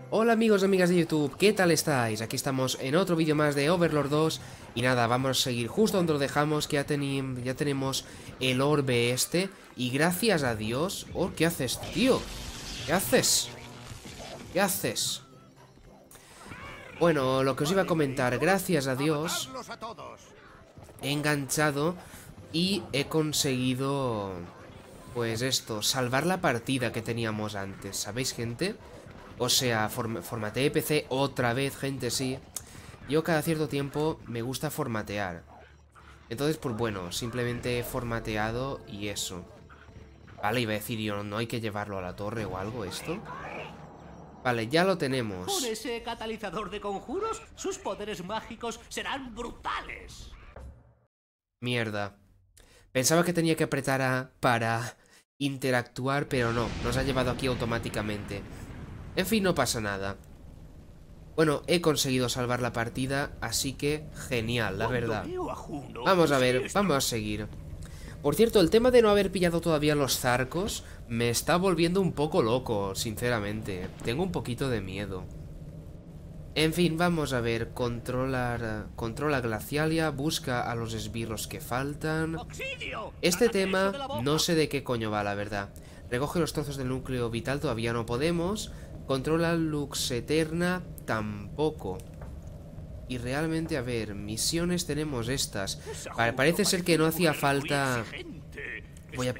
Hola amigos y amigas de YouTube, ¿qué tal estáis? Aquí estamos en otro vídeo más de Overlord 2. Y nada, vamos a seguir justo donde lo dejamos, que ya tenemos el orbe este. Y gracias a Dios... Oh, ¿qué haces, tío? ¿Qué haces? ¿Qué haces? Bueno, lo que os iba a comentar, gracias a Dios he enganchado y he conseguido... Pues esto, salvar la partida que teníamos antes, ¿sabéis, gente? O sea, formateé PC otra vez, gente, sí. Yo cada cierto tiempo me gusta formatear. Entonces, pues bueno, simplemente he formateado y eso. Vale, iba a decir yo, ¿no hay que llevarlo a la torre o algo esto? Vale, ya lo Con tenemos. ese catalizador de conjuros, sus poderes mágicos serán brutales. Mierda. Pensaba que tenía que apretar A para interactuar, pero no, nos ha llevado aquí automáticamente. En fin, no pasa nada. Bueno, he conseguido salvar la partida, así que genial, la verdad. Vamos a ver, vamos a seguir. Por cierto, el tema de no haber pillado todavía los Zarcos me está volviendo un poco loco, sinceramente. Tengo un poquito de miedo. En fin, vamos a ver. Controla Glacialia, busca a los esbirros que faltan. Este tema no sé de qué coño va, la verdad. Recoge los trozos del núcleo vital, todavía no podemos. Controla Lux Eterna, tampoco. Y realmente, a ver, misiones tenemos estas. Parece ser que no hacía falta... Voy a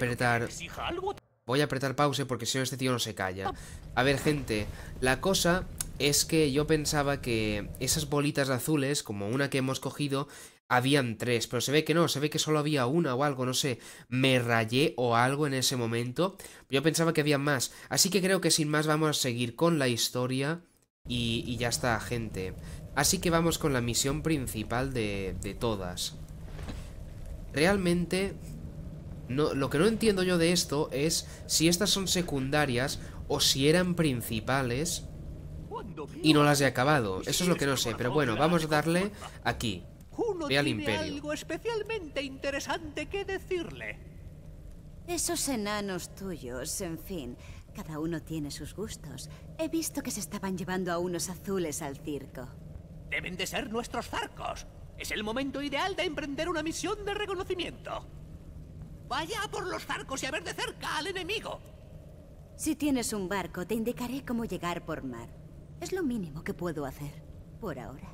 apretar pause porque si no este tío no se calla. A ver, gente, la cosa es que yo pensaba que esas bolitas azules, como una que hemos cogido, habían tres, pero se ve que no, se ve que solo había una o algo, no sé. Me rayé o algo en ese momento. Yo pensaba que había más. Así que creo que sin más vamos a seguir con la historia y ya está, gente. Así que vamos con la misión principal de todas. Realmente... No, lo que no entiendo yo de esto es si estas son secundarias o si eran principales y no las he acabado. Eso es lo que no sé, pero bueno, vamos a darle aquí. Ve al Imperio. Algo especialmente interesante que decirle. Esos enanos tuyos, en fin, cada uno tiene sus gustos. He visto que se estaban llevando a unos azules al circo. Deben de ser nuestros Zarcos. Es el momento ideal de emprender una misión de reconocimiento. Vaya a por los Zarcos y a ver de cerca al enemigo. Si tienes un barco, te indicaré cómo llegar por mar. Es lo mínimo que puedo hacer, por ahora.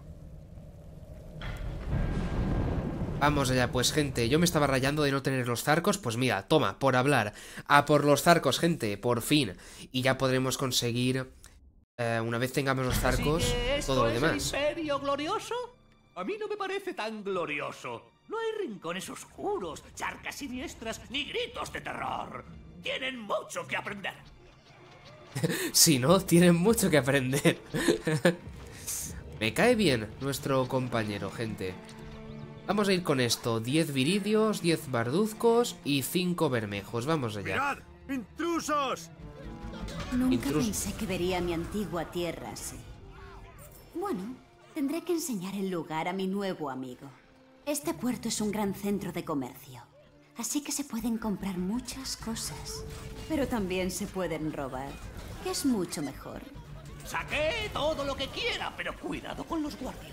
Vamos allá, pues gente, yo me estaba rayando de no tener los Zarcos, pues mira, toma, por hablar. A por los Zarcos, gente, por fin. Y ya podremos conseguir, una vez tengamos los Zarcos, todo lo demás. ¿El Imperio glorioso? A mí no me parece tan glorioso. No hay rincones oscuros, charcas siniestras, ni gritos de terror. Tienen mucho que aprender. Si no, tienen mucho que aprender. Me cae bien nuestro compañero, gente. Vamos a ir con esto. 10 viridios, 10 barduzcos y 5 bermejos. Vamos allá. ¡Mirad! ¡Intrusos! Nunca pensé que vería mi antigua tierra así. Bueno, tendré que enseñar el lugar a mi nuevo amigo. Este puerto es un gran centro de comercio, así que se pueden comprar muchas cosas. Pero también se pueden robar, que es mucho mejor. Saqué todo lo que quiera, pero cuidado con los guardias.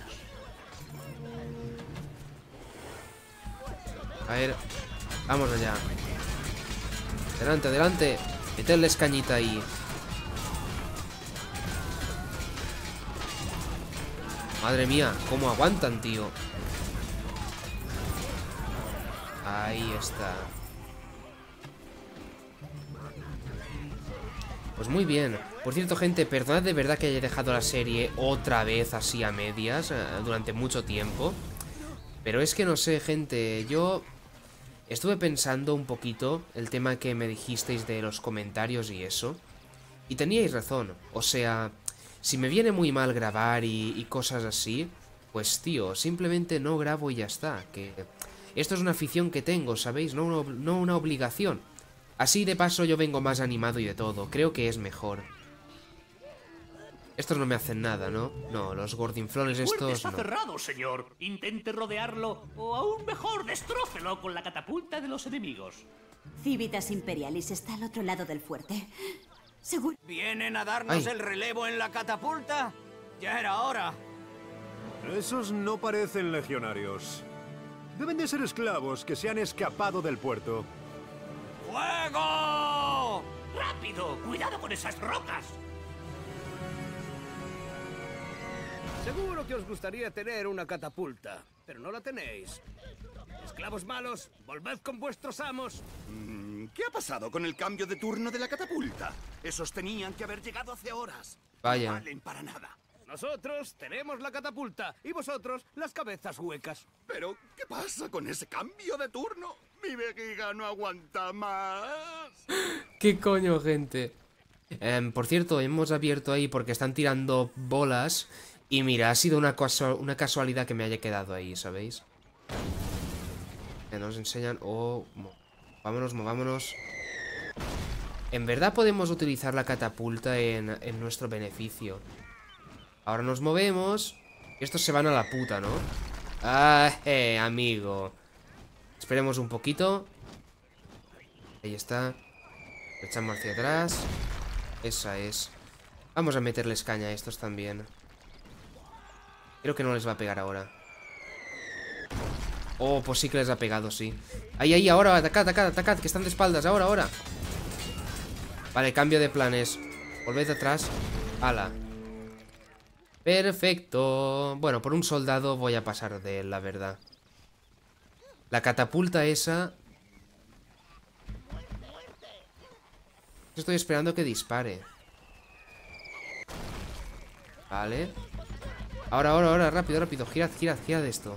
A ver, vamos allá. Adelante, adelante. Meterles cañita ahí. Madre mía, cómo aguantan, tío. Ahí está. Pues muy bien. Por cierto, gente, perdonad de verdad que haya dejado la serie otra vez así a medias durante mucho tiempo. Pero es que no sé, gente, yo estuve pensando un poquito el tema que me dijisteis de los comentarios y eso. Y teníais razón, o sea, si me viene muy mal grabar y cosas así, pues tío, simplemente no grabo y ya está, que esto es una afición que tengo, ¿sabéis? No una obligación. Así de paso yo vengo más animado y de todo, creo que es mejor. Estos no me hacen nada, ¿no? No, los gordinflones estos Está no. cerrado, señor. Intente rodearlo o aún mejor, destrócelo con la catapulta de los enemigos. Civitas Imperialis está al otro lado del fuerte. Seguro. ¿Vienen a darnos Ay. el relevo en la catapulta? Ya era hora. Esos no parecen legionarios. Deben de ser esclavos que se han escapado del puerto. ¡Fuego! ¡Rápido! ¡Cuidado con esas rocas! Seguro que os gustaría tener una catapulta, pero no la tenéis. Esclavos malos, volved con vuestros amos. ¿Qué ha pasado con el cambio de turno de la catapulta? Esos tenían que haber llegado hace horas. Vaya. No valen para nada. Nosotros tenemos la catapulta y vosotros las cabezas huecas. Pero, ¿qué pasa con ese cambio de turno? Mi vejiga no aguanta más. ¿Qué coño, gente? Por cierto, hemos abierto ahí porque están tirando bolas. Y mira, ha sido una casualidad que me haya quedado ahí, ¿sabéis? Que nos enseñan... Oh, vámonos, movámonos. En verdad podemos utilizar la catapulta en nuestro beneficio. Ahora nos movemos. Y estos se van a la puta, ¿no? Ah, amigo. Esperemos un poquito. Ahí está. Lo echamos hacia atrás. Esa es. Vamos a meterles caña a estos también. Creo que no les va a pegar ahora. Oh, pues sí que les ha pegado, sí. Ahí, ahí, ahora, atacad, atacad, atacad, que están de espaldas, ahora, ahora. Vale, cambio de planes. Volved atrás. Ala. Perfecto. Bueno, por un soldado voy a pasar de él, la verdad. La catapulta esa... Estoy esperando que dispare. Vale. Ahora, ahora, ahora, rápido, rápido. Girad, girad, girad esto.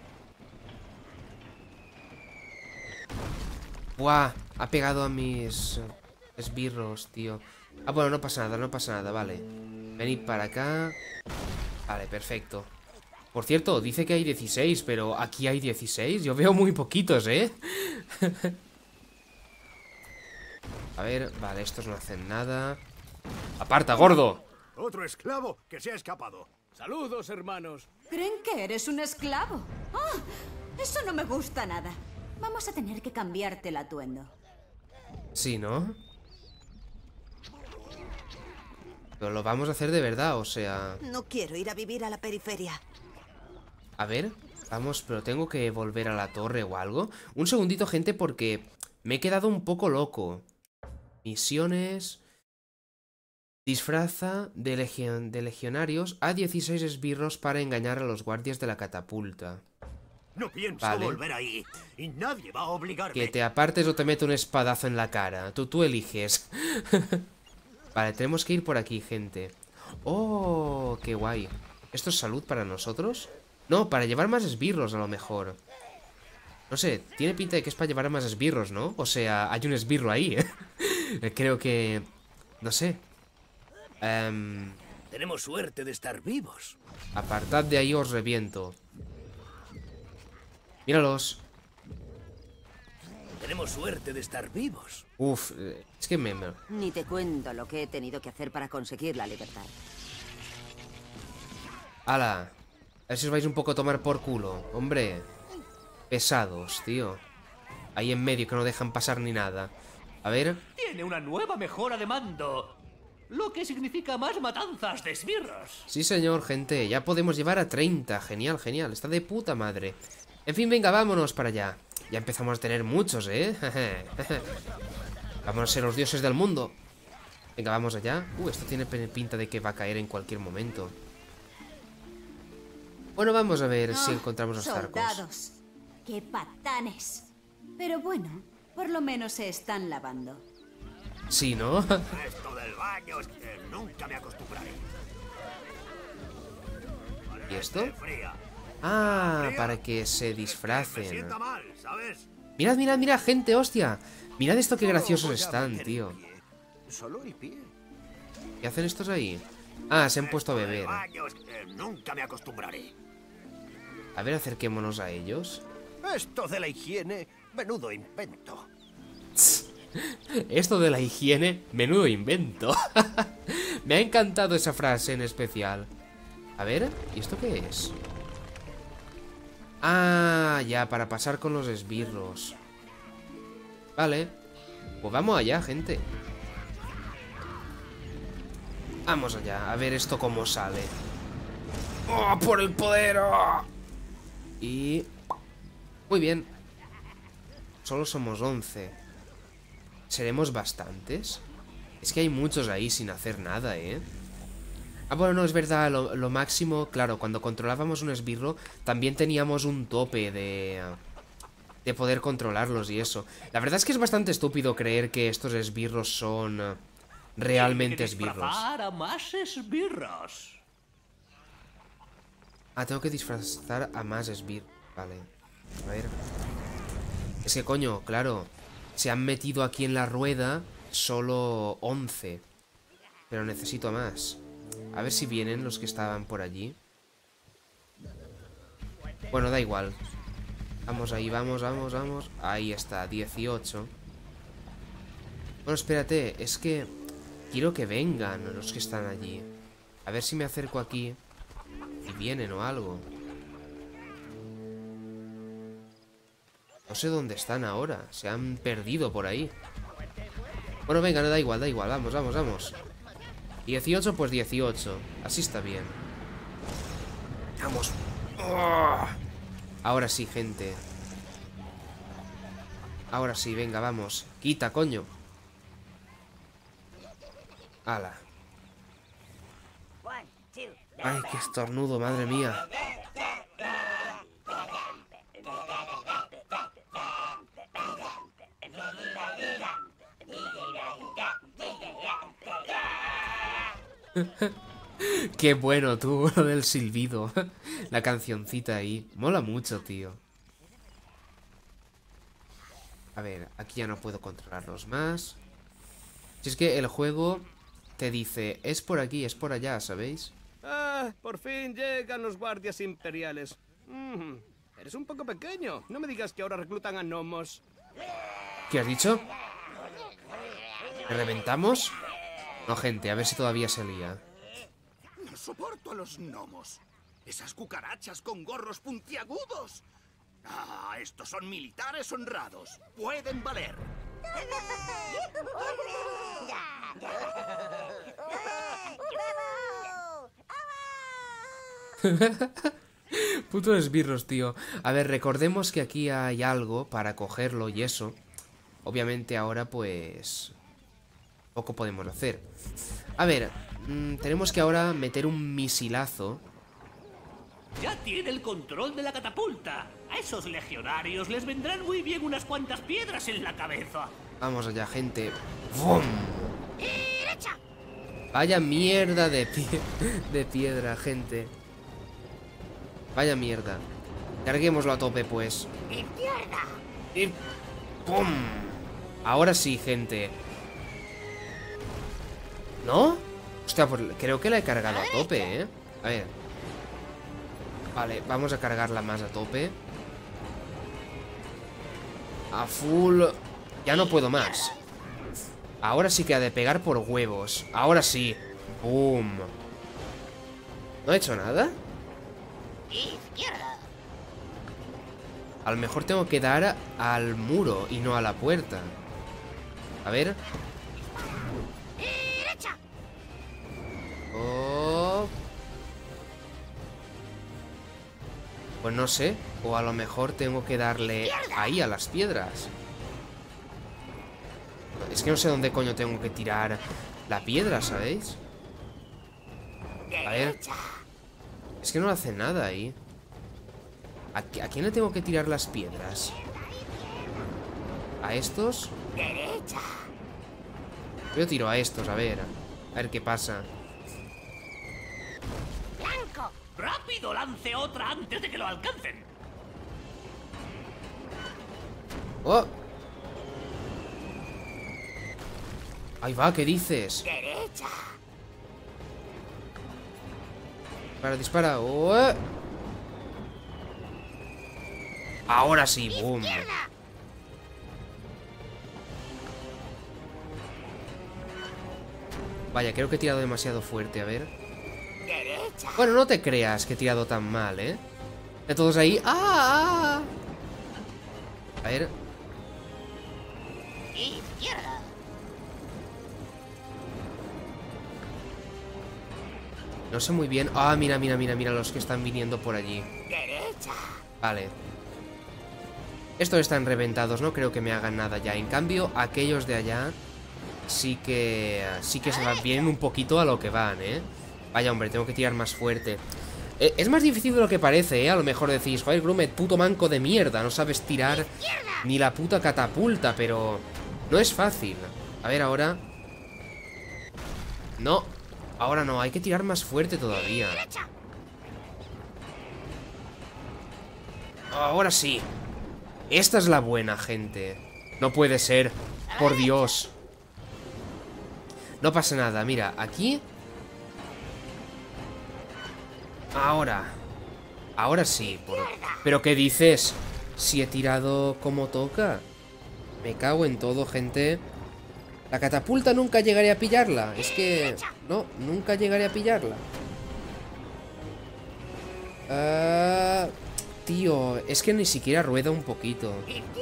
Buah, ha pegado a mis esbirros, tío. Ah, bueno, no pasa nada, no pasa nada, vale. Venid para acá. Vale, perfecto. Por cierto, dice que hay 16, pero aquí hay 16. Yo veo muy poquitos, ¿eh? A ver, vale, estos no hacen nada. ¡Aparta, gordo! Otro esclavo que se ha escapado. Saludos, hermanos. ¿Creen que eres un esclavo? ¡Ah! Eso no me gusta nada. Vamos a tener que cambiarte el atuendo. Sí, ¿no? Pero lo vamos a hacer de verdad, o sea... No quiero ir a vivir a la periferia. A ver, vamos, pero tengo que volver a la torre o algo. Un segundito, gente, porque me he quedado un poco loco. Misiones... Disfraza de legionarios a 16 esbirros para engañar a los guardias de la catapulta. No pienso Vale. volver ahí. Y nadie va a obligarme. Que te apartes o te meto un espadazo en la cara. Tú eliges. Vale, tenemos que ir por aquí, gente. Oh, qué guay. ¿Esto es salud para nosotros? No, para llevar más esbirros a lo mejor. No sé, tiene pinta de que es para llevar más esbirros, ¿no? O sea, hay un esbirro ahí, ¿eh? Creo que... No sé. Tenemos suerte de estar vivos. Apartad de ahí, os reviento. Míralos. Tenemos suerte de estar vivos. Uf, es que Ni te cuento lo que he tenido que hacer para conseguir la libertad. Ala. A ver si os vais un poco a tomar por culo. Hombre. Pesados, tío. Ahí en medio que no dejan pasar ni nada. A ver. Tiene una nueva mejora de mando, lo que significa más matanzas de esbirros. Sí, señor, gente. Ya podemos llevar a 30. Genial, genial. Está de puta madre. En fin, venga, vámonos para allá. Ya empezamos a tener muchos, ¿eh? Vamos a ser los dioses del mundo. Venga, vamos allá. Esto tiene pinta de que va a caer en cualquier momento. Bueno, vamos a ver si encontramos los zarcos. Soldados. ¡Qué patanes! Pero bueno, por lo menos se están lavando. Sí, ¿no? Esto del baño es que nunca me acostumbraré. ¿Y esto? Fría. Ah, para que se Me disfracen. sienta mal, ¿sabes? Mirad, mirad, mirad, gente, hostia. Mirad esto qué graciosos están, tío. Solo el pie. ¿Qué hacen estos ahí? Ah, se han puesto a Esto del beber. baño es que nunca me acostumbraré. A ver, acerquémonos a ellos. Esto de la higiene, menudo invento. Esto de la higiene, menudo invento. Me ha encantado esa frase en especial. A ver, ¿y esto qué es? Ah, ya, para pasar con los esbirros. Vale. Pues vamos allá, gente. Vamos allá, a ver esto cómo sale. ¡Oh, por el poder! ¡Oh! Y... muy bien. Solo somos 11. ¿Seremos bastantes? Es que hay muchos ahí sin hacer nada, ¿eh? Ah, bueno, no, es verdad, lo máximo... Claro, cuando controlábamos un esbirro también teníamos un tope de poder controlarlos y eso. La verdad es que es bastante estúpido creer que estos esbirros son realmente esbirros. A más esbirros. Ah, tengo que disfrazar a más esbirros. Vale, a ver. Es que coño, claro, se han metido aquí en la rueda solo 11. Pero necesito más. A ver si vienen los que estaban por allí. Bueno, da igual. Vamos ahí, vamos. Ahí está, 18. Bueno, espérate, es que quiero que vengan los que están allí. A ver si me acerco aquí y vienen o algo. No sé dónde están ahora. Se han perdido por ahí. Bueno, venga, no da igual, vamos. 18, pues 18. Así está bien. Vamos. ¡Oh! Ahora sí, gente. Ahora sí, venga, vamos. Quita, coño. Ala. Ay, qué estornudo, madre mía. Qué bueno, tú, lo del silbido. La cancioncita ahí. Mola mucho, tío. A ver, aquí ya no puedo controlarlos más. Si es que el juego te dice, es por aquí, es por allá, ¿sabéis? Ah, por fin llegan los guardias imperiales. Eres un poco pequeño. No me digas que ahora reclutan a gnomos. ¿Qué has dicho? ¿Le reventamos? No, gente, a ver si todavía se lía. No soporto a los gnomos. Esas cucarachas con gorros puntiagudos. Ah, estos son militares honrados. Pueden valer. Putos esbirros, tío. A ver, recordemos que aquí hay algo para cogerlo y eso. Obviamente ahora, pues... poco podemos hacer. A ver, tenemos que ahora meter un misilazo. Ya tiene el control de la catapulta. A esos legionarios les vendrán muy bien unas cuantas piedras en la cabeza. Vamos allá, gente. ¡Bum! Vaya mierda de piedra, gente. Vaya mierda. Carguémoslo a tope, pues. Y ¡pum! Ahora sí, gente. ¿No? Hostia, pues creo que la he cargado a tope, ¿eh? A ver. Vale, vamos a cargarla más a tope. A full. Ya no puedo más. Ahora sí que ha de pegar por huevos. Ahora sí. ¡Boom! ¿No he hecho nada? A lo mejor tengo que dar al muro y no a la puerta. A ver. Oh. Pues no sé. O a lo mejor tengo que darle ahí a las piedras. Es que no sé dónde coño tengo que tirar la piedra, ¿sabéis? A ver. Es que no hace nada ahí. ¿A quién le tengo que tirar las piedras? ¿A estos? Yo tiro a estos, a ver qué pasa. ¡Rápido! ¡Lance otra antes de que lo alcancen! ¡Oh! Ahí va, ¿qué dices? Dispara. ¡Oh! Ahora sí, boom. Vaya, creo que he tirado demasiado fuerte, a ver. Bueno, no te creas que he tirado tan mal, ¿eh? De todos ahí. ¡Ah! A ver. No sé muy bien. Ah, mira, mira, mira, mira los que están viniendo por allí. Derecha. Vale. Estos están reventados, no creo que me hagan nada ya. En cambio, aquellos de allá sí que se van bien un poquito a lo que van, ¿eh? Vaya, hombre, tengo que tirar más fuerte. Es más difícil de lo que parece, ¿eh? A lo mejor decís, joder, Grumet, puto manco de mierda, no sabes tirar ni la puta catapulta, pero no es fácil. A ver, ahora... No, ahora no, hay que tirar más fuerte todavía. Ahora sí. Esta es la buena, gente. No puede ser, por Dios. No pasa nada, mira, aquí... Ahora sí. ¿Pero qué dices? Si he tirado como toca. Me cago en todo, gente. La catapulta nunca llegaré a pillarla. Es que... No, nunca llegaré a pillarla. Tío, es que ni siquiera rueda un poquito.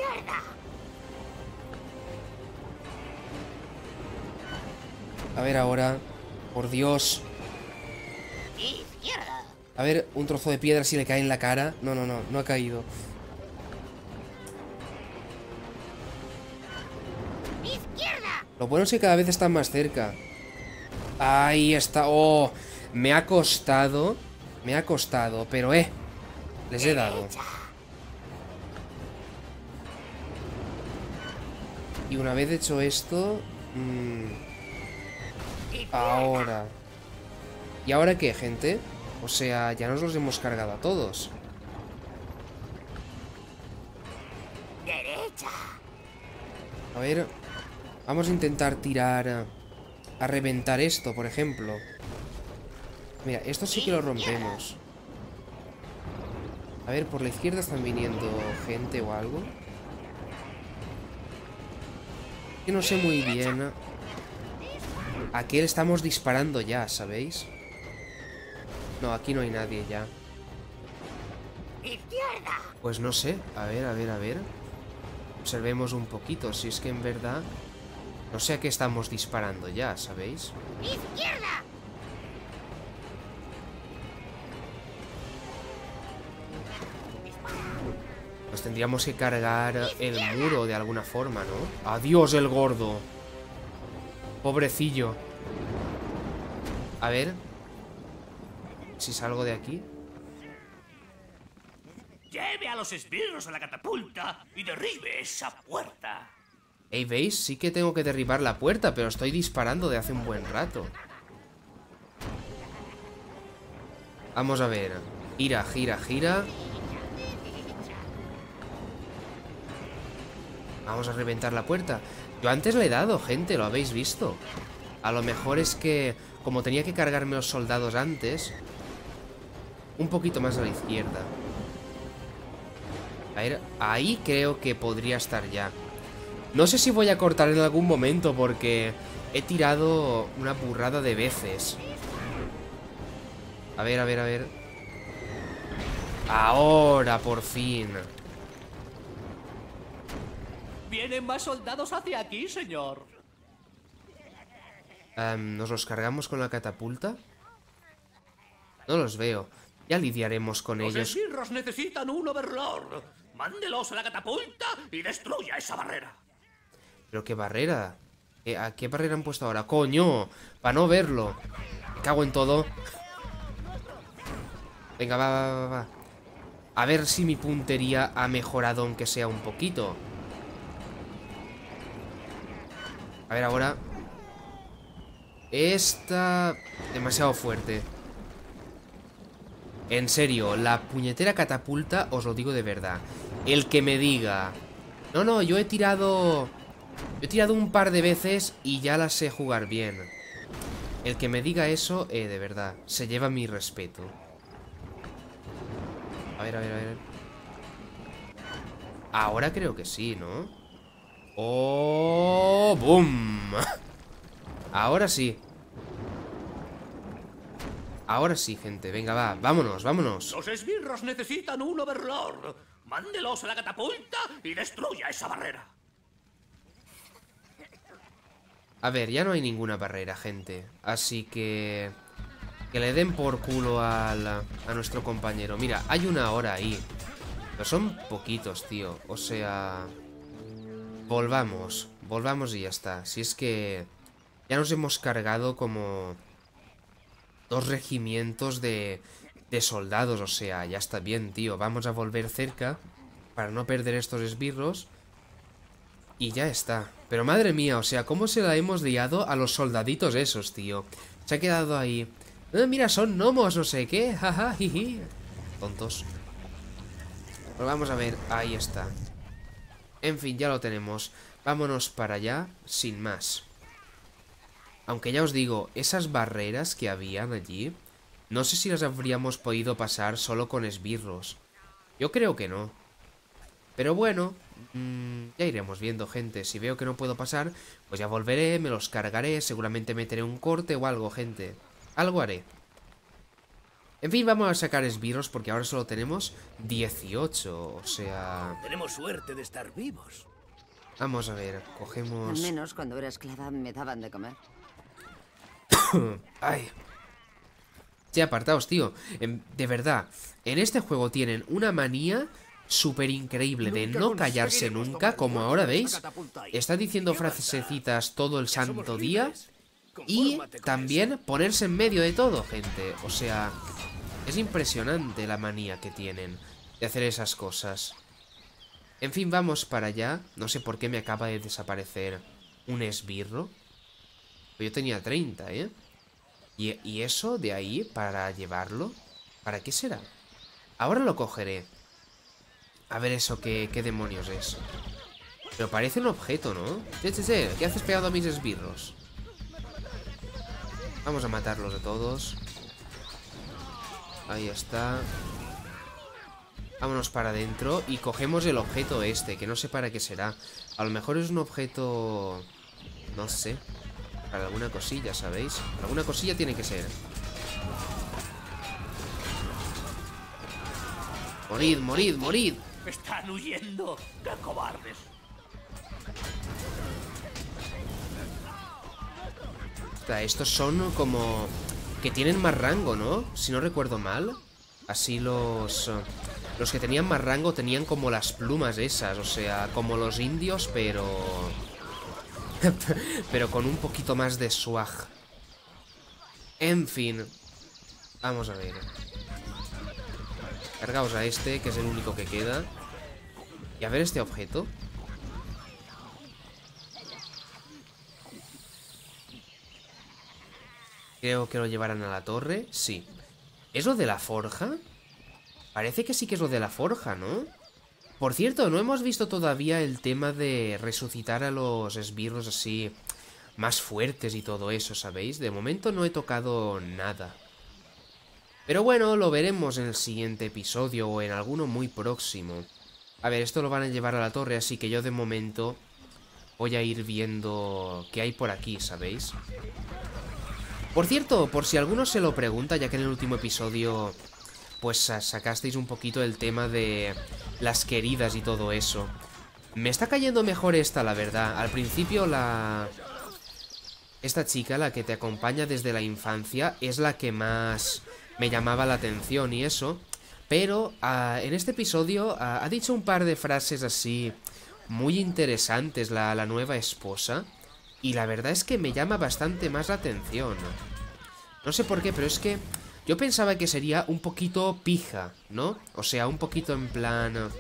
A ver ahora. Por Dios. A ver, un trozo de piedra si le cae en la cara. No, no, no, no ha caído. Lo bueno es que cada vez están más cerca. Ahí está. Oh, me ha costado. Me ha costado, pero les he dado. Y una vez hecho esto... ahora. ¿Y ahora qué, gente? O sea, ya nos los hemos cargado a todos. Derecha. A ver, vamos a intentar tirar a reventar esto, por ejemplo. Mira, esto sí que lo rompemos. A ver, por la izquierda están viniendo gente o algo. Que no sé muy bien a qué le estamos disparando ya, ¿sabéis? No, aquí no hay nadie ya. Pues no sé, a ver, a ver, a ver. Observemos un poquito, si es que en verdad no sé a qué estamos disparando ya, ¿sabéis? Izquierda. Nos tendríamos que cargar el muro de alguna forma, ¿no? ¡Adiós, el gordo! Pobrecillo. A ver si salgo de aquí. Lleve a los esbirros a la catapulta y derribe esa puerta. Ey, ¿veis? Sí que tengo que derribar la puerta, pero estoy disparando de hace un buen rato. Vamos a ver. Gira, gira, gira. Vamos a reventar la puerta. Yo antes le he dado, gente, lo habéis visto. A lo mejor es que, como tenía que cargarme los soldados antes, un poquito más a la izquierda. A ver, ahí creo que podría estar ya. No sé si voy a cortar en algún momento porque he tirado una burrada de veces. A ver, a ver, a ver. Ahora, por fin. Vienen más soldados hacia aquí, señor. ¿Nos los cargamos con la catapulta? No los veo. Ya lidiaremos con Los ellos. esbirros necesitan un overlord. Mándelos a la catapulta y destruya esa barrera. ¿Pero qué barrera? ¿A qué barrera han puesto ahora? ¡Coño! Para no verlo. Me cago en todo. Venga, va, va, va, va. A ver si mi puntería ha mejorado, aunque sea un poquito. A ver, ahora. Esta... demasiado fuerte. En serio, la puñetera catapulta, os lo digo de verdad. El que me diga... No, no, yo he tirado un par de veces y ya las sé jugar bien. El que me diga eso, de verdad, se lleva mi respeto. A ver, a ver, a ver. Ahora creo que sí, ¿no? ¡Oh! ¡Bum! Ahora sí. Ahora sí, gente. Venga, va. Vámonos, vámonos. Los esbirros necesitan un overlord. Mándelos a la catapulta y destruya esa barrera. A ver, ya no hay ninguna barrera, gente. Así que... Que le den por culo a nuestro compañero. Mira, hay una hora ahí. Pero son poquitos, tío. O sea... Volvamos. Volvamos y ya está. Si es que... Ya nos hemos cargado como... 2 regimientos de soldados. O sea, ya está bien, tío. Vamos a volver cerca para no perder estos esbirros. Y ya está. Pero madre mía, o sea, ¿cómo se la hemos liado a los soldaditos esos, tío? Se ha quedado ahí... mira, son gnomos, no sé qué. Jaja, jiji. Tontos. Pues vamos a ver. Ahí está. En fin, ya lo tenemos. Vámonos para allá, sin más. Aunque ya os digo, esas barreras que habían allí, no sé si las habríamos podido pasar solo con esbirros. Yo creo que no. Pero bueno, ya iremos viendo, gente. Si veo que no puedo pasar, pues ya volveré, me los cargaré, seguramente meteré un corte o algo, gente. Algo haré. En fin, vamos a sacar esbirros porque ahora solo tenemos 18, o sea... Tenemos suerte de estar vivos. Vamos a ver, cogemos... Al menos cuando era esclava me daban de comer. Ay. Sí, apartaos, tío. De verdad, en este juego tienen una manía súper increíble de no callarse nunca, como ahora veis. Está diciendo frasecitas todo el santo día. Y también ponerse en medio de todo, gente. O sea, es impresionante la manía que tienen de hacer esas cosas. En fin, vamos para allá. No sé por qué me acaba de desaparecer un esbirro. Yo tenía 30, ¿eh? ¿Y eso de ahí para llevarlo? ¿Para qué será? Ahora lo cogeré. A ver eso, qué demonios es. Pero parece un objeto, ¿no? Che, ¿qué haces pegado a mis esbirros? Vamos a matarlos a todos. Ahí está. Vámonos para adentro y cogemos el objeto este, que no sé para qué será. A lo mejor es un objeto... No sé. Para alguna cosilla, ¿sabéis? Alguna cosilla tiene que ser. ¡Morid, morid, morid! ¡Están huyendo! ¡Qué cobardes! Estos son como... que tienen más rango, ¿no? Si no recuerdo mal. Así los que tenían más rango tenían como las plumas esas. O sea, como los indios, pero... pero con un poquito más de swag. En fin. Vamos a ver. Cargaos a este, que es el único que queda. Y a ver este objeto. Creo que lo llevarán a la torre. Sí. ¿Es lo de la forja? Parece que sí que es lo de la forja, ¿no? Por cierto, no hemos visto todavía el tema de resucitar a los esbirros así más fuertes y todo eso, ¿sabéis? De momento no he tocado nada. Pero bueno, lo veremos en el siguiente episodio o en alguno muy próximo. A ver, esto lo van a llevar a la torre, así que yo de momento voy a ir viendo qué hay por aquí, ¿sabéis? Por cierto, por si alguno se lo pregunta, ya que en el último episodio pues sacasteis un poquito el tema de las queridas y todo eso. Me está cayendo mejor esta, la verdad. Al principio esta chica, la que te acompaña desde la infancia, es la que más me llamaba la atención y eso. Pero en este episodio ha dicho un par de frases así muy interesantes la nueva esposa. Y la verdad es que me llama bastante más la atención. No sé por qué, pero es que yo pensaba que sería un poquito pija, ¿no? O sea, un poquito en plan...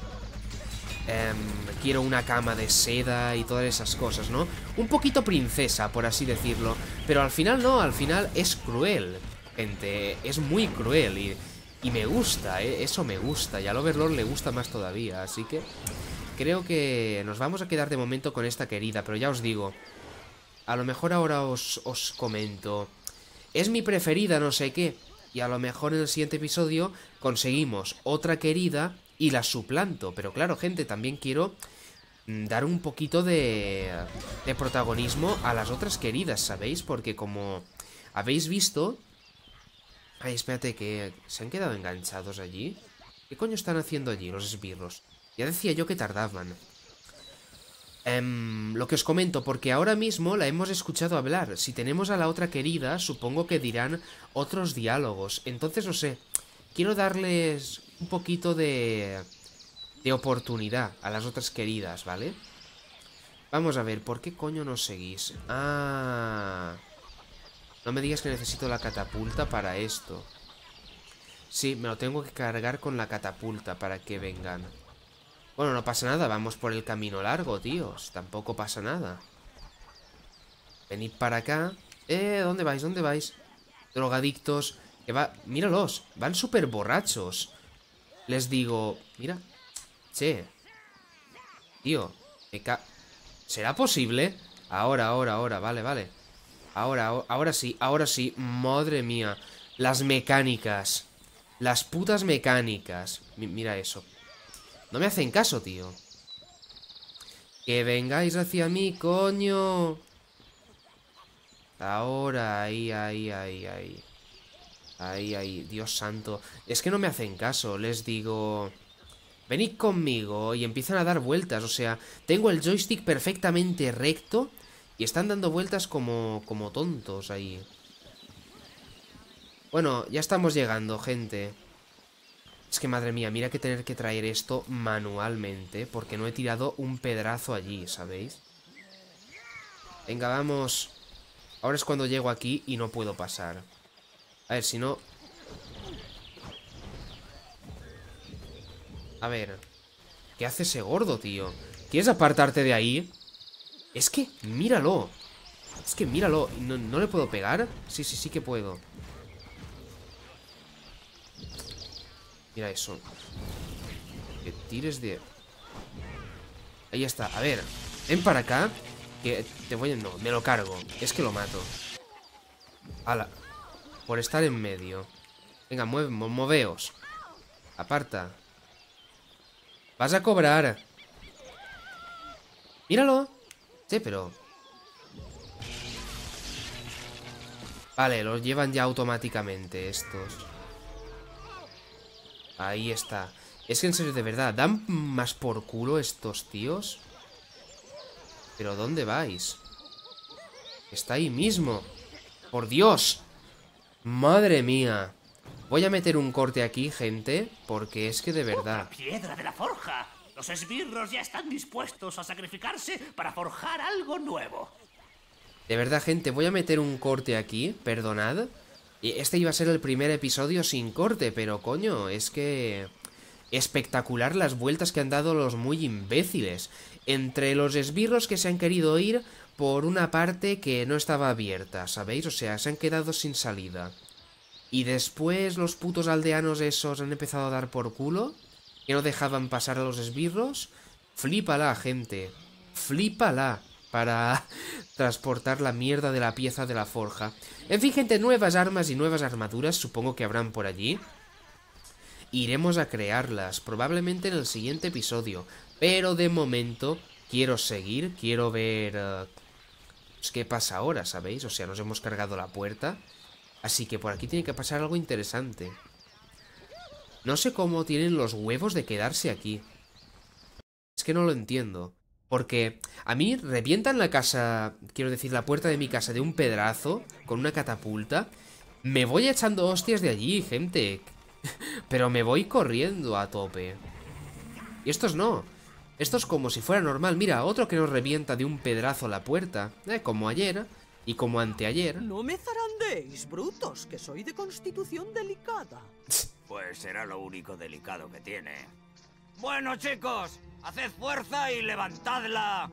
quiero una cama de seda y todas esas cosas, ¿no? Un poquito princesa, por así decirlo. Pero al final no, al final es cruel, gente. Es muy cruel y me gusta, ¿eh? Eso me gusta. Y al Overlord le gusta más todavía, así que... Creo que nos vamos a quedar de momento con esta querida, pero ya os digo... A lo mejor ahora os comento... Es mi preferida, no sé qué. Y a lo mejor en el siguiente episodio conseguimos otra querida y la suplanto. Pero claro, gente, también quiero dar un poquito de protagonismo a las otras queridas, ¿sabéis? Porque como habéis visto... Ay, espérate, que se han quedado enganchados allí. ¿Qué coño están haciendo allí los esbirros? Ya decía yo que tardaban. Lo que os comento, porque ahora mismo la hemos escuchado hablar. Si tenemos a la otra querida, supongo que dirán otros diálogos. Entonces, no sé, quiero darles un poquito de oportunidad a las otras queridas, ¿vale? Vamos a ver, ¿por qué coño nos seguís? Ah, no me digas que necesito la catapulta para esto. Sí, me lo tengo que cargar con la catapulta para que vengan. Bueno, no pasa nada, vamos por el camino largo, tíos. Tampoco pasa nada. Venid para acá. ¿Dónde vais? ¿Dónde vais? Drogadictos. Que va... Míralos, van súper borrachos. Les digo... Mira. Che. Tío, ¿será posible? Ahora, vale, vale. Ahora sí. Madre mía. Las mecánicas. Las putas mecánicas. Mira eso. No me hacen caso, tío. Que vengáis hacia mí, coño. Ahora, ahí. Ahí, Dios santo. Es que no me hacen caso, les digo... Venid conmigo y empiezan a dar vueltas, o sea... Tengo el joystick perfectamente recto y están dando vueltas como tontos ahí. Bueno, ya estamos llegando, gente. Es que madre mía, mira que tener que traer esto manualmente, porque no he tirado un pedazo allí, ¿sabéis? Venga, vamos. Ahora es cuando llego aquí y no puedo pasar. A ver, si no... A ver... ¿Qué hace ese gordo, tío? ¿Quieres apartarte de ahí? Es que, míralo. Es que míralo. ¿No le puedo pegar? Sí que puedo. Mira eso. Que tires de... Ahí está, a ver. Ven para acá. Que te voy a... No, me lo cargo. Es que lo mato. Ala. Por estar en medio. Venga, moveos. Aparta. Vas a cobrar. Míralo. Sí, pero... Vale, los llevan ya automáticamente estos. Ahí está. Es que en serio, de verdad, ¿dan más por culo estos tíos? ¿Pero dónde vais? Está ahí mismo. ¡Por Dios! ¡Madre mía! Voy a meter un corte aquí, gente, porque es que de verdad... ¡La piedra de la forja! Los esbirros ya están dispuestos a sacrificarse para forjar algo nuevo. De verdad, gente, voy a meter un corte aquí, perdonad. Este iba a ser el primer episodio sin corte, pero coño, es que... Espectacular las vueltas que han dado los muy imbéciles. Entre los esbirros que se han querido ir por una parte que no estaba abierta, ¿sabéis? O sea, se han quedado sin salida. Y después los putos aldeanos esos han empezado a dar por culo, que no dejaban pasar a los esbirros. Flípala, gente. Flípala para transportar la mierda de la pieza de la forja. En fin, gente, nuevas armas y nuevas armaduras supongo que habrán por allí. Iremos a crearlas, probablemente en el siguiente episodio. Pero de momento quiero seguir, quiero ver... pues, ¿qué pasa ahora, sabéis? O sea, nos hemos cargado la puerta. Así que por aquí tiene que pasar algo interesante. No sé cómo tienen los huevos de quedarse aquí. Es que no lo entiendo. Porque a mí revientan la casa, quiero decir, la puerta de mi casa de un pedazo, con una catapulta. Me voy echando hostias de allí, gente. Pero me voy corriendo a tope. Y estos no. Estos como si fuera normal. Mira, otro que nos revienta de un pedazo la puerta. Como ayer y como anteayer. No me zarandéis, brutos, que soy de constitución delicada. Pues será lo único delicado que tiene. Bueno, chicos, haced fuerza y levantadla.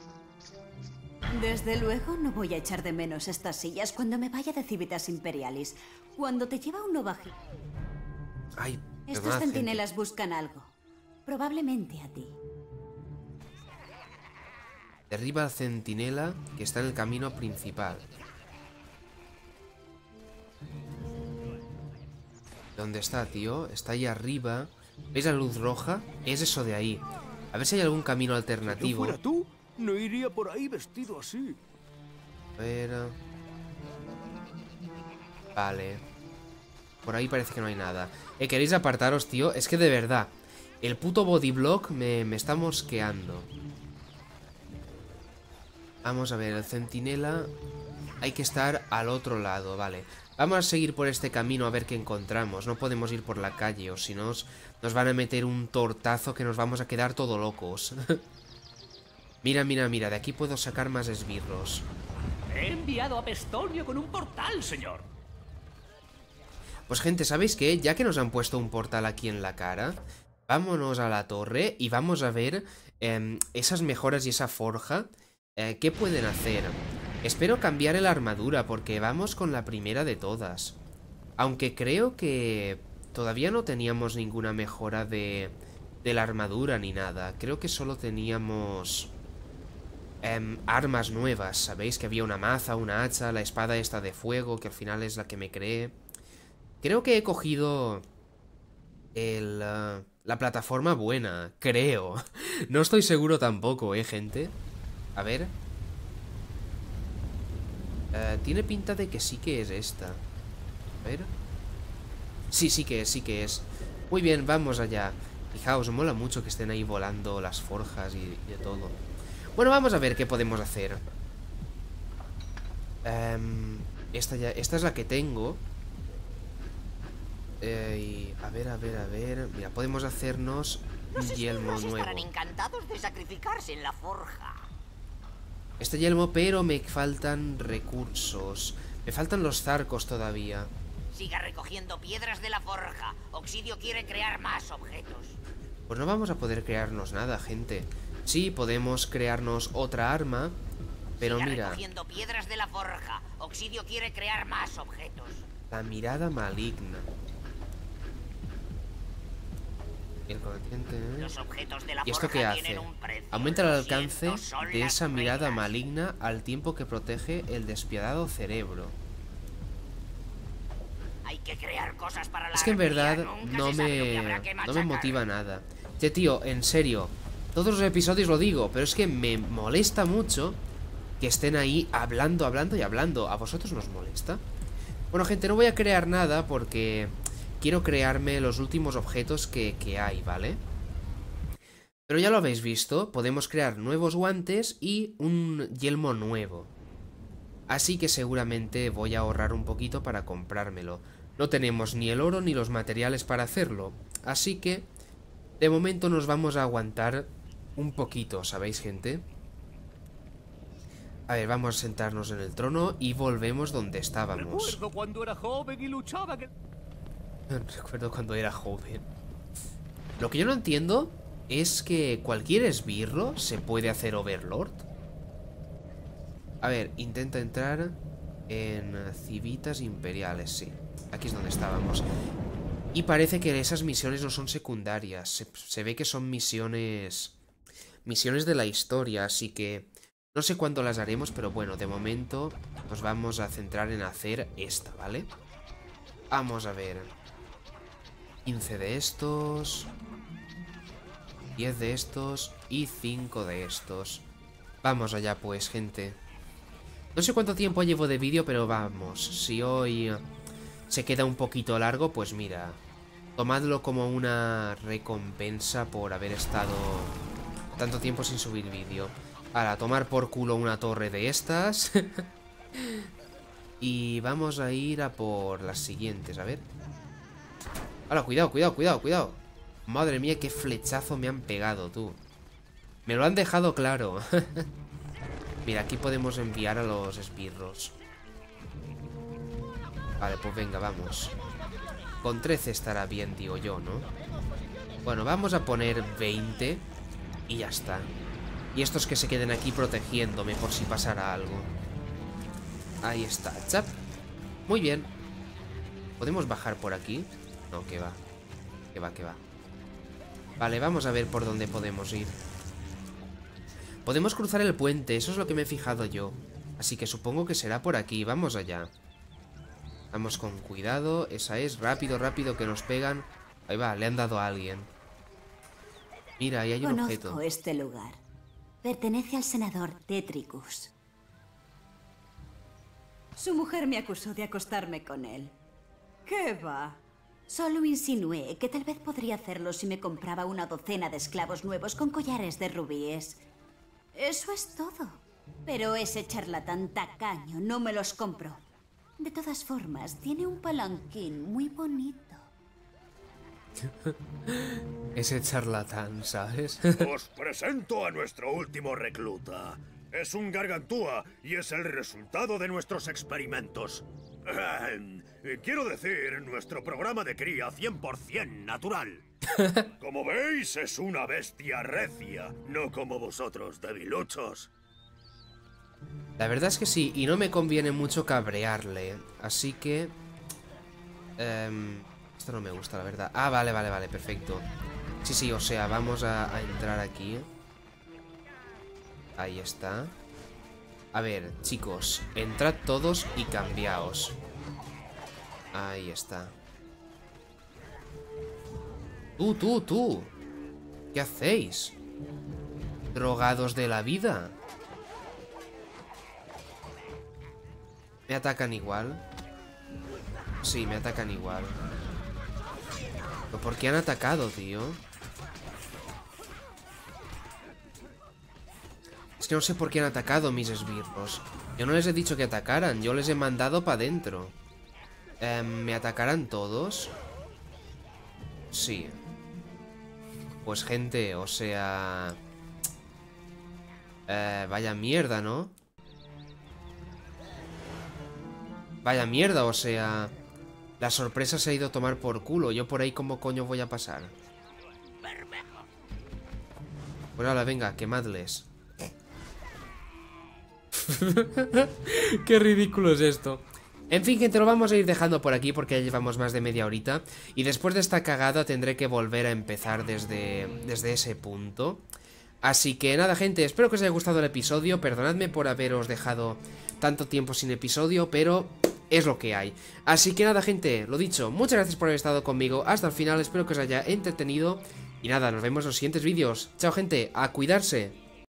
Desde luego no voy a echar de menos estas sillas cuando me vaya de Civitas Imperialis. Cuando te lleva un novaje. Ay, estos centinelas buscan algo. Probablemente a ti. Derriba al centinela que está en el camino principal. ¿Dónde está, tío? Está ahí arriba. ¿Veis la luz roja? Es eso de ahí. A ver si hay algún camino alternativo. Si yo fuera tú, no iría por ahí vestido así. A ver... Vale. Por ahí parece que no hay nada. ¿Queréis apartaros, tío? Es que de verdad, el puto bodyblock me está mosqueando. Vamos a ver, el centinela... Hay que estar al otro lado, vale. Vamos a seguir por este camino a ver qué encontramos. No podemos ir por la calle, o si no nos van a meter un tortazo que nos vamos a quedar todo locos. Mira, mira, mira, de aquí puedo sacar más esbirros. He enviado a Pestonio con un portal, señor. Pues gente, ¿sabéis qué? Ya que nos han puesto un portal aquí en la cara, vámonos a la torre y vamos a ver esas mejoras y esa forja. ¿Qué pueden hacer? Espero cambiar la armadura porque vamos con la primera de todas. Aunque creo que todavía no teníamos ninguna mejora de la armadura ni nada. Creo que solo teníamos armas nuevas. Sabéis que había una maza, una hacha, la espada esta de fuego, que al final es la que me creé. Creo que he cogido la plataforma buena, creo. No estoy seguro tampoco, gente. A ver. Tiene pinta de que sí que es esta. A ver. Sí, sí que es. Muy bien, vamos allá. Fijaos, mola mucho que estén ahí volando las forjas y de todo. Bueno, vamos a ver qué podemos hacer. Esta es la que tengo. Y a ver. Mira, podemos hacernos un yelmo nuevo. Estarán encantados de sacrificarse en la forja. Este yelmo, pero me faltan recursos. Me faltan los zarcos todavía. Siga recogiendo piedras de la forja. Oxidio quiere crear más objetos. Pues no vamos a poder crearnos nada, gente. Sí, podemos crearnos otra arma, pero Siga mira... recogiendo piedras de la forja. Oxidio quiere crear más objetos. La mirada maligna. El consciente, ¿eh? Los objetos de la ¿Y esto qué forja hace? tienen un precio. Aumenta el alcance Cientos son de las esa mirada reglas. maligna al tiempo que protege el despiadado cerebro. Hay que crear cosas para la Es que en arpía, verdad nunca no se sabe lo que habrá que me machacar. motiva nada. Tío, en serio, todos los episodios lo digo, pero es que me molesta mucho que estén ahí hablando y hablando. ¿A vosotros nos molesta? Bueno, gente, no voy a crear nada porque quiero crearme los últimos objetos que hay, ¿vale? Pero ya lo habéis visto, podemos crear nuevos guantes y un yelmo nuevo. Así que seguramente voy a ahorrar un poquito para comprármelo. No tenemos ni el oro ni los materiales para hacerlo. Así que, de momento nos vamos a aguantar un poquito, ¿sabéis, gente? A ver, vamos a sentarnos en el trono y volvemos donde estábamos. Recuerdo cuando era joven y luchaba... Recuerdo cuando era joven. Lo que yo no entiendo es que cualquier esbirro se puede hacer Overlord. A ver, intenta entrar en Civitas Imperiales, sí. Aquí es donde estábamos. Y parece que esas misiones no son secundarias. Se ve que son misiones de la historia, así que no sé cuándo las haremos, pero bueno, de momento nos vamos a centrar en hacer esta, ¿vale? Vamos a ver. 15 de estos, 10 de estos y 5 de estos. Vamos allá pues, gente. No sé cuánto tiempo llevo de vídeo, pero vamos. Si hoy se queda un poquito largo, pues mira, tomadlo como una recompensa por haber estado tanto tiempo sin subir vídeo. Ahora, tomar por culo una torre de estas. Y vamos a ir a por las siguientes, a ver. Ahora, cuidado. Madre mía, qué flechazo me han pegado, tú. Me lo han dejado claro. Mira, aquí podemos enviar a los esbirros. Vale, pues venga, vamos. Con 13 estará bien, digo yo, ¿no? Bueno, vamos a poner 20 y ya está. Y estos que se queden aquí protegiéndome por si pasara algo. Ahí está, chap. Muy bien. ¿Podemos bajar por aquí? No, que va. Que va. Vale, vamos a ver por dónde podemos ir. Podemos cruzar el puente, eso es lo que me he fijado yo. Así que supongo que será por aquí, vamos allá. Vamos con cuidado, esa es, rápido que nos pegan. Ahí va, le han dado a alguien. Mira, ahí hay un objeto. Conozco este lugar. Pertenece al senador Tetricus. Su mujer me acusó de acostarme con él. ¿Qué va? Solo insinué que tal vez podría hacerlo si me compraba una docena de esclavos nuevos con collares de rubíes. Eso es todo. Pero ese charlatán tacaño no me los compró. De todas formas, tiene un palanquín muy bonito. Ese charlatán, ¿sabes? Os presento a nuestro último recluta. Es un gargantúa y es el resultado de nuestros experimentos. Quiero decir, nuestro programa de cría 100% natural. Como veis, es una bestia recia, no como vosotros, debiluchos. La verdad es que sí, y no me conviene mucho cabrearle. Así que... esto no me gusta, la verdad. Ah, vale, perfecto. Sí, o sea, vamos a entrar aquí. Ahí está. A ver, chicos, entrad todos y cambiaos. Ahí está. Tú. ¿Qué hacéis? ¿Drogados de la vida? ¿Me atacan igual? Sí, me atacan igual. ¿Pero por qué han atacado, tío? Es que no sé por qué han atacado mis esbirros. Yo no les he dicho que atacaran, yo les he mandado para adentro. ¿Me atacarán todos? Sí. Pues gente, o sea... vaya mierda, ¿no? Vaya mierda, o sea... La sorpresa se ha ido a tomar por culo. Yo por ahí, ¿cómo coño voy a pasar? Bueno, ahora, venga, quemadles. Qué ridículo es esto. En fin, gente, lo vamos a ir dejando por aquí porque ya llevamos más de media horita. Y después de esta cagada tendré que volver a empezar desde ese punto. Así que nada, gente, espero que os haya gustado el episodio. Perdonadme por haberos dejado tanto tiempo sin episodio, pero es lo que hay. Así que nada, gente, lo dicho, muchas gracias por haber estado conmigo hasta el final. Espero que os haya entretenido. Y nada, nos vemos en los siguientes vídeos. Chao, gente, a cuidarse.